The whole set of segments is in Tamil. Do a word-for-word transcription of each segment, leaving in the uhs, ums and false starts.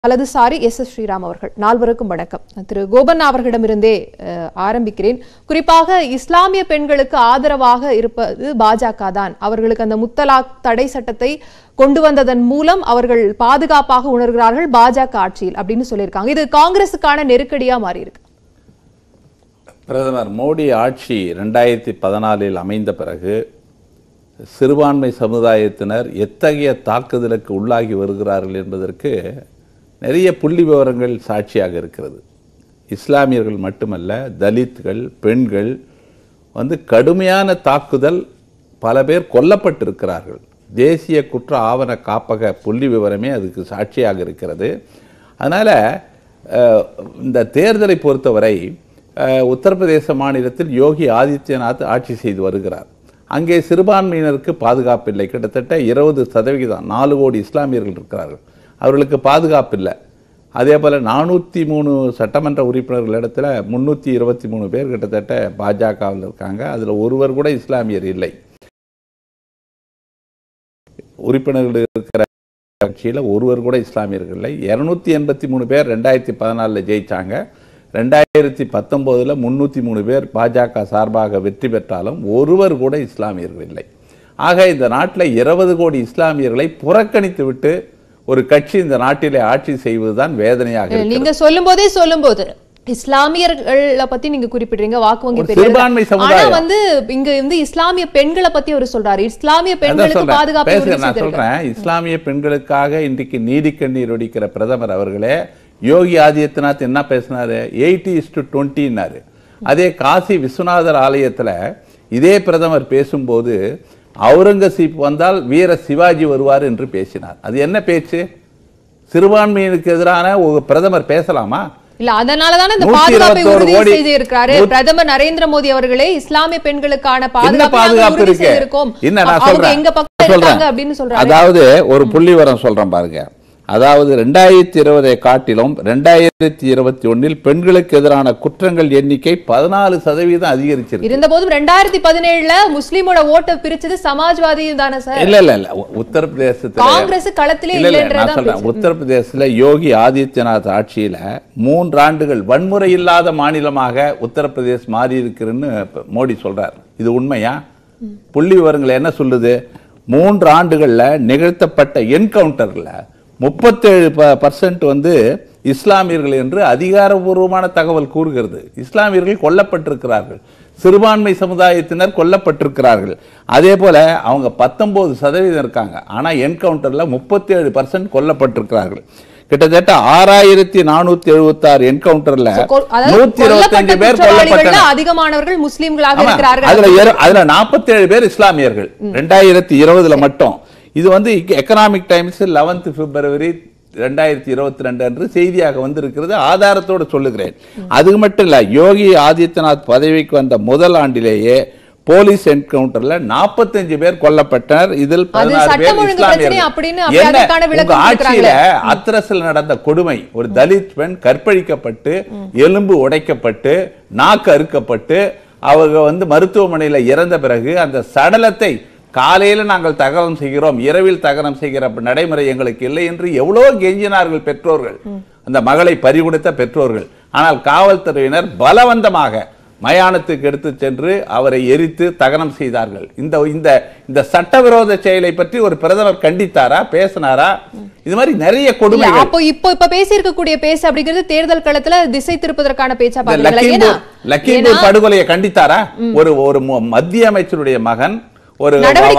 வலதுசாரி எஸ் எஸ் ஸ்ரீராம் அவர்கள். நால்வருக்கும் வணக்கம். திரு கோபண்ணா அவர்களிடமிருந்தே ஆரம்பிக்கிறேன். குறிப்பாக இஸ்லாமிய பெண்களுக்கு ஆதரவாக இருப்பது பாஜக தான். அவர்களுக்கு அந்த முத்தலாக் தடை சட்டத்தை கொண்டு வந்ததன் மூலம் அவர்கள் பாதுகாப்பாக உணர்கிறார்கள் பாஜக ஆட்சியில் அப்படின்னு சொல்லியிருக்காங்க. இது காங்கிரசுக்கான நெருக்கடியா மாறி இருக்கு. பிரதமர் மோடி ஆட்சி இரண்டாயிரத்தி பதினாலில் அமைந்த பிறகு சிறுபான்மை சமுதாயத்தினர் எத்தகைய தாக்குதலுக்கு உள்ளாகி வருகிறார்கள் என்பதற்கு நிறைய புள்ளி விவரங்கள் சாட்சியாக இருக்கிறது. இஸ்லாமியர்கள் மட்டுமல்ல, தலித்கள், பெண்கள் வந்து கடுமையான தாக்குதல், பல பேர் கொல்லப்பட்டிருக்கிறார்கள். தேசிய குற்ற ஆவண காப்பக புள்ளி விவரமே அதுக்கு சாட்சியாக இருக்கிறது. அதனால் இந்த தேர்தலை பொறுத்தவரை உத்தரப்பிரதேச மாநிலத்தில் யோகி ஆதித்யநாத் ஆட்சி செய்து வருகிறார். அங்கே சிறுபான்மையினருக்கு பாதுகாப்பு இல்லை. கிட்டத்தட்ட இருபது சதவிகிதம் நாலு கோடி இஸ்லாமியர்கள் இருக்கிறார்கள், அவர்களுக்கு பாதுகாப்பு இல்லை. அதே போல் நானூற்றி மூணு சட்டமன்ற உறுப்பினர்கள் இடத்துல முந்நூற்றி இருபத்தி மூணு பேர் கிட்டத்தட்ட பாஜகவில் இருக்காங்க. அதில் ஒருவர் கூட இஸ்லாமியர் இல்லை. உறுப்பினர்கள் இருக்கிற கட்சியில் ஒருவர் கூட இஸ்லாமியர்கள் இல்லை. இரநூத்தி எண்பத்தி மூணு பேர் ரெண்டாயிரத்தி பதினாலில் ஜெயித்தாங்க. ரெண்டாயிரத்தி பத்தொம்போதில் முந்நூற்றி மூணு பேர் பாஜக சார்பாக வெற்றி பெற்றாலும் ஒருவர் கூட இஸ்லாமியர்கள் இல்லை. ஆக இந்த நாட்டில் இருபது கோடி இஸ்லாமியர்களை புறக்கணித்து விட்டு ஒரு கட்சி இந்த நாட்டிலே ஆட்சி செய்வதுதான் வேதனையாக. நீங்க சொல்லும் போதே சொல்லும் போது இஸ்லாமியர்களை பத்தி நீங்க குறிப்பிடுறீங்க, வாக்கு வங்கி சிறுபான்மை சமுதாயம் வந்து இங்க வந்து இஸ்லாமிய பெண்களை பத்தி அவர் சொல்றாரு. இஸ்லாமிய பெண்களுக்கு பாதுகாப்பு நான் சொல்றேன். இஸ்லாமிய பெண்களுக்காக இன்றைக்கு நீதி கண்ணீர் ஒடிக்கிற பிரதமர் அவர்களே யோகி ஆதித்யநாத் என்ன பேசினாரு? எயிட்டி இஸ் டு டுவெண்ட்டின்னாரு. அதே காசி விஸ்வநாதர் ஆலயத்தில் இதே பிரதமர் பேசும்போது அவுரங்கசீப் வந்தால் வீர சிவாஜி வருவார் என்று பேசினார். அது என்ன பேச்சு? சிறுபான்மையினருக்கு எதிரான ஒரு பிரதமர் பேசலாமா? இல்ல, அதனாலதான் இந்த பாதுகாப்பை உறுதி செய்து இருக்கிறாரு பிரதமர் நரேந்திர மோடி அவர்களே. இஸ்லாமிய பெண்களுக்கான பாதுகாப்பு இருக்கு. என்ன நான் சொல்றேன் எங்க பக்கம் இருக்காங்க அப்படின்னு சொல்றாரு. அதாவது ஒரு புள்ளி விவரம் சொல்றேன் பாருங்க. அதாவது ரெண்டாயிரத்தி இருபதை காட்டிலும் ரெண்டாயிரத்தி இருபத்தி ஒன்னில் பெண்களுக்கு எதிரான குற்றங்கள் எண்ணிக்கை பதினாலு சதவீதம் அதிகரிச்சிருக்கு. இருந்த போதும் ரெண்டாயிரத்தி பதினேழுல முஸ்லிமோட ஓட்டை பிரிச்சது சமாஜ்வாதி தானே சார்? இல்ல இல்ல இல்ல உத்தரப்பிரதேசத்துல காங்கிரஸ் களத்திலே இல்லைன்றத சொல்றேன். உத்தரப்பிரதேசத்துல யோகி ஆதித்யநாத் ஆட்சியில மூன்று ஆண்டுகள் வன்முறை இல்லாத மாநிலமாக உத்தரப்பிரதேஷ் மாறி இருக்குன்னு மோடி சொல்றார். இது உண்மையா? புள்ளி விவரங்கள் என்ன சொல்லுது? மூன்று ஆண்டுகள்ல நிகழ்த்தப்பட்ட என்கவுண்டர்ல முப்பத்தேழு பர்சன்ட் வந்து இஸ்லாமியர்கள் என்று அதிகாரபூர்வமான தகவல் கூறுகிறது. இஸ்லாமியர்கள் கொல்லப்பட்டிருக்கிறார்கள், சிறுபான்மை சமுதாயத்தினர் கொல்லப்பட்டிருக்கிறார்கள். அதே போல அவங்க பத்தொன்பது சதவீதம் இருக்காங்க, ஆனா என்கவுண்டர்ல முப்பத்தேழு பர்சன்ட் கொல்லப்பட்டிருக்கிறார்கள். கிட்டத்தட்ட ஆறாயிரத்தி நானூத்தி எழுபத்தி ஆறு என்கவுண்டர்ல நூத்தி இருபத்தி அஞ்சு பேர் கொல்லப்பட்டனர். அதிகமானவர்கள் முஸ்லிம்களாக இருக்கிறார்கள். அதுல அதுல நாற்பத்தி ஏழு பேர் இஸ்லாமியர்கள் ரெண்டாயிரத்தி இருபதுல மட்டும். இது வந்து எக்கனாமிக் டைம்ஸ் லெவன்த் பிப்ரவரி ரெண்டாயிரத்தி இருபத்தி ரெண்டு அன்று செய்தியாக வந்திருக்கிறது. ஆதாரத்தோடு சொல்லுகிறேன். அது மட்டும் இல்ல, யோகி ஆதித்யநாத் பதவிக்கு வந்த முதல் ஆண்டிலேயே போலீஸ் என்கவுண்டர்ல நாற்பத்தஞ்சு பேர் கொல்லப்பட்டனர். இதில் பதினாறு பேர் இஸ்லாமியர்கள். ஆட்சியில அத்ரஸில் நடந்த கொடுமை, ஒரு தலித் பெண் கற்பழிக்கப்பட்டு எலும்பு உடைக்கப்பட்டு நாக்கு அறுக்கப்பட்டு அவங்க வந்து மருத்துவமனையில் இறந்த பிறகு அந்த சடலத்தை காலையில் நாங்கள் தகனம் செய்கிறோம், இரவில் தகனம் செய்கிற நடைமுறை எங்களுக்கு இல்லை என்று எவ்வளோ கெஞ்சினார்கள் பெற்றோர்கள், அந்த மகளை பறிகொடுத்த பெற்றோர்கள். ஆனால் காவல்துறையினர் பலவந்தமாக மயானத்துக்கு எடுத்து சென்று அவரை எரித்து தகனம் செய்தார்கள். இந்த இந்த இந்த சட்டவிரோத செயலை பற்றி ஒரு பிரதமர் கண்டித்தாரா, பேசினாரா? இது மாதிரி நிறைய கொடுமைகள். அப்போ இப்போ இப்ப பேசி இருக்கக்கூடிய பேச்சு அப்படிங்கிறது தேர்தல் களத்துல திசை திருப்பதற்கான பேச்சா பாருங்க. லக்கிம்பூர் படுகொலையை கண்டித்தாரா? ஒரு ஒரு மத்திய அமைச்சருடைய மகன் ஒரு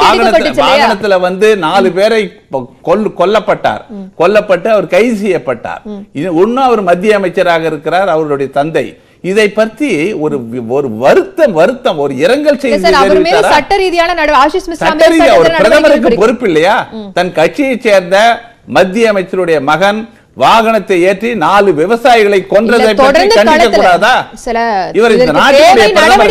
வாகனத்துல வந்து நாலு பேரை கொல்லப்பட்டார், கொல்லப்பட்டு அவர் கைது செய்யப்பட்டார். இன்னும் அவர் மத்திய அமைச்சராக இருக்கிறார், அவருடைய தந்தை. இதை பற்றி ஒரு ஒரு வருத்தம் வருத்தம் ஒரு இரங்கல் செய்தி சட்ட ரீதியான பிரதமருக்கு பொறுப்பு இல்லையா? தன் கட்சியை சேர்ந்த மத்திய அமைச்சருடைய மகன் வாகனத்தை ஏற்றி நாலு விவசாயிகளை கொன்றதை பற்றி கண்டிக்க கூடாதா? இவர் இந்த நாட்டினுடைய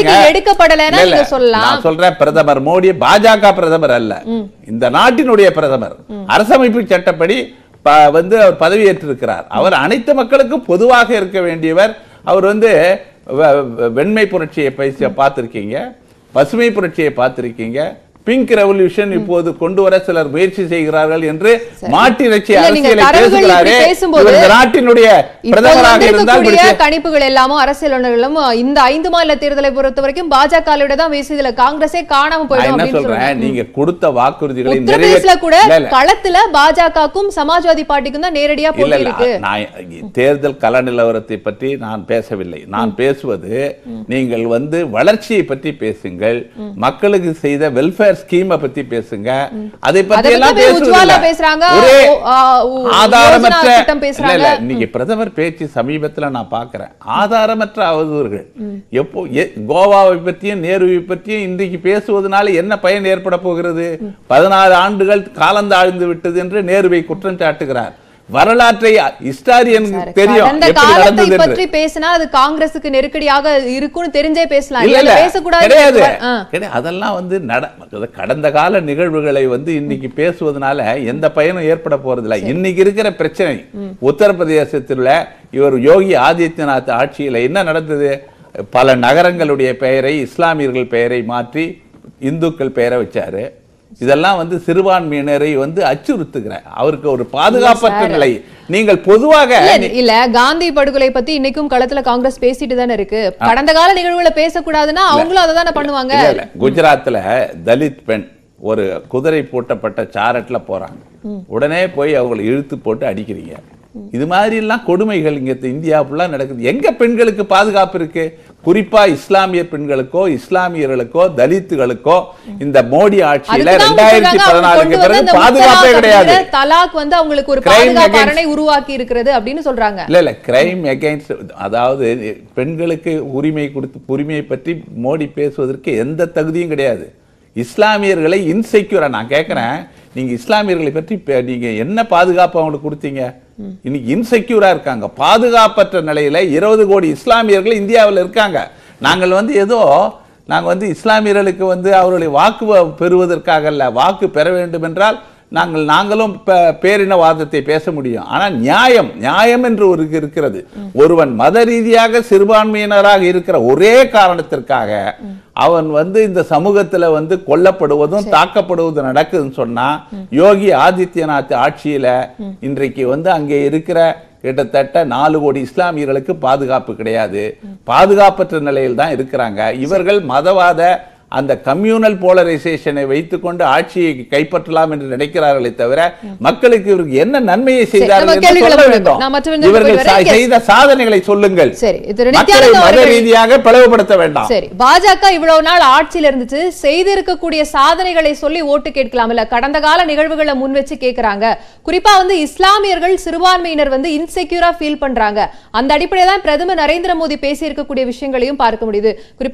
நான் சொல்றேன், பிரதமர் மோடி பாஜக பிரதமர் அல்ல, இந்த நாட்டினுடைய பிரதமர். அரசமைப்பு சட்டப்படி வந்து அவர் பதவியேற்றிருக்கிறார். அவர் அனைத்து மக்களுக்கும் பொதுவாக இருக்க வேண்டியவர். அவர் வந்து வெண்மை புரட்சியை பார்த்திருக்கீங்க, பசுமை புரட்சியை பார்த்திருக்கீங்க, பிங்க் ரெவல்யூஷன் இப்போது கொண்டு வர சிலர் முயற்சி செய்கிறார்கள் என்று மாட்டிறைச்சி இல்ல, நீங்க அரசியலை தரவுகள் பேசுகிறாரே. இப்படி பேசும்போது இவர் இந்த நாட்டினுடைய இப்போது பிரதமராக இருந்தால் வந்திருக்கக்கூடிய கணிப்புகள் எல்லாமும் அரசியல்வாதிகளும் இந்த ஐந்து மாநில தேர்தலை பொறுத்த வரைக்கும் பாஜகவோட தான் பேசி இதுல காங்கிரஸே காணாம போயிடும் என்ன அப்படின்னு சொல்றேன், சொல்றாங்க. நீங்க கொடுத்த வாக்குறுதிகளை உத்தரப்பிரதேசல கூட இல்ல, இல்ல. களத்துல பாஜகவுக்கும் சமாஜ்வாதி பார்ட்டிக்கும் தான் நேரடியா இல்ல, போட்டி இல்ல, இருக்கு. நான் தேர்தல் கள நிலவரத்தை பற்றி நான் பேசவில்லை. நான் பேசுவது நீங்கள் வந்து வளர்ச்சியை பற்றி பேசுங்கள், மக்களுக்கு செய்த வெல்ஃபேர் ஸ்கீமை பத்தி பேசுங்க. அதை பத்தி எல்லாம் பேசுறாங்க. ஒரே ஆதாரமற்ற பேசுறாங்க. இல்ல, நீங்க பிரதமர் பேச்சு சமீபத்துல நான் பார்க்கிறேன். ஆதாரமற்ற அவதூறுகள். எப்போ கோவாவை பற்றியும் நேருவை பற்றியும் இன்றைக்கு பேசுவதனால என்ன பயன் ஏற்பட போகிறது? பதினாறு ஆண்டுகள் காலந்தாழ்ந்து விட்டது என்று நேருவை குற்றம் சாட்டுகிறார். வரலாற்றை ஹிஸ்டாரியன் தெரியும் அந்த காலத்தை பற்றி பேசினா அது காங்கிரசுக்கு நெருக்கடியாக இருக்குன்னு தெரிஞ்சே பேசலாம். இல்ல பேசக்கூடாது கிடையாது. அதெல்லாம் வந்து கடந்த கால நிகழ்வுகளை வந்து இன்னைக்கு பேசுவதனால எந்த பயனும் ஏற்பட போறதில்லை. இன்னைக்கு இருக்கிற பிரச்சனை உத்தரப்பிரதேசத்தில் இவர் யோகி ஆதித்யநாத் ஆட்சியில் என்ன நடந்தது? பல நகரங்களுடைய பெயரை இஸ்லாமியர்கள் பெயரை மாற்றி இந்துக்கள் பெயரை வச்சாரு. இதெல்லாம் வந்து சிறுபான்மையினரை வந்து அச்சுறுத்துகிற அவருக்கு ஒரு பாதுகாப்பற்ற நிலை. நீங்கள் பொதுவாக இல்ல காந்தி படுகொலை பத்தி இன்னைக்கும் களத்துல காங்கிரஸ் பேசிட்டு தானே இருக்கு. கடந்த கால நிகழ்வுகளை பேசக்கூடாதுன்னா அவங்களும் அதை தானே பண்ணுவாங்க. குஜராத்ல தலித் பெண் ஒரு குதிரை பூட்டப்பட்ட சாரட்ல போறாங்க, உடனே போய் அவங்களை இழுத்து போட்டு அடிக்கிறீங்க. இது மாதிரி எல்லாம் கொடுமைகள் இங்க இந்தியா ஃபுல்லா நடக்குது. எங்க பெண்களுக்கு பாதுகாப்பு இருக்கு? குறிப்பா இஸ்லாமிய பெண்களுக்கோ இஸ்லாமியர்களுக்கோ தலித்துகளுக்கோ இந்த மோடி ஆட்சியில ரெண்டாயிரத்தி பதினாலுக்கு பிறகு பாதுகாப்பே கிடையாது. தலாக் வந்து அவங்களுக்கு ஒரு பாதுகாப்பு அரணை உருவாக்கி இருக்கிறது அப்படின்னு சொல்றாங்க. இல்ல இல்ல கிரைம் அகைன்ஸ்ட், அதாவது பெண்களுக்கு உரிமை கொடுத்து உரிமையை பற்றி மோடி பேசுவதற்கு எந்த தகுதியும் கிடையாது. இஸ்லாமியர்களை இன்செக்யூரா நான் கேட்கிறேன், நீங்க இஸ்லாமியர்களை பற்றி நீங்க என்ன பாதுகாப்பு அவங்களுக்கு கொடுத்தீங்க? இன்னைக்கு இன்செக்யூரா இருக்காங்க, பாதுகாப்பற்ற நிலையில இருபது கோடி இஸ்லாமியர்கள் இந்தியாவில் இருக்காங்க. நாங்கள் வந்து ஏதோ நாங்க வந்து இஸ்லாமியர்களுக்கு வந்து அவருடைய வாக்கு பெறுவதற்காக அல்ல, வாக்கு பெற வேண்டும் என்றால் நாங்கள் நாங்களும் பேரினவாதத்தை பேச முடியும். ஆனால் நியாயம் நியாயம் என்று ஒரு இருக்கிறது. ஒருவன் மத ரீதியாக சிறுபான்மையினராக இருக்கிற ஒரே காரணத்திற்காக அவன் வந்து இந்த சமூகத்துல வந்து கொல்லப்படுவதும் தாக்கப்படுவதும் நடக்குதுன்னு சொன்னா, யோகி ஆதித்யநாத் ஆட்சியில இன்றைக்கு வந்து அங்கே இருக்கிற கிட்டத்தட்ட நாலு கோடி இஸ்லாமியர்களுக்கு பாதுகாப்பு கிடையாது, பாதுகாப்பற்ற நிலையில் தான் இருக்கிறாங்க. இவர்கள் மதவாத அந்த கம்யூனல் போலரைசேஷனை வைத்துக்கொண்டு ஆட்சியை கைப்பற்றலாம் என்று நினைக்கிறார்களே தவிர மக்களுக்கு இவருக்கு என்ன நன்மையை செய்தார்கள் இவர்கள் செய்த சாதனைகளை சொல்லுங்கள். மக்களை மத ரீதியாக பிளவுபடுத்த வேண்டாம். சரி, பாஜக இவ்வளவு நாள் ஆட்சியில் இருந்துச்சு, செய்திருக்கக்கூடிய சாதனைகளை சொல்லி ஓட்டு கேட்கலாம் இல்ல? கடந்த கால நிகழ்வுகளை முன் வச்சு கேட்கிறாங்க. குறிப்பா வந்து இஸ்லாமியர்கள் சிறுபான்மையினர் வந்து இன்செக்யூரா ஃபீல் பண்றாங்க. அந்த அடிப்படையில் தான் பிரதமர் நரேந்திர மோடி பேசி இருக்கக்கூடிய விஷயங்களையும் பார்க்க முடியுது.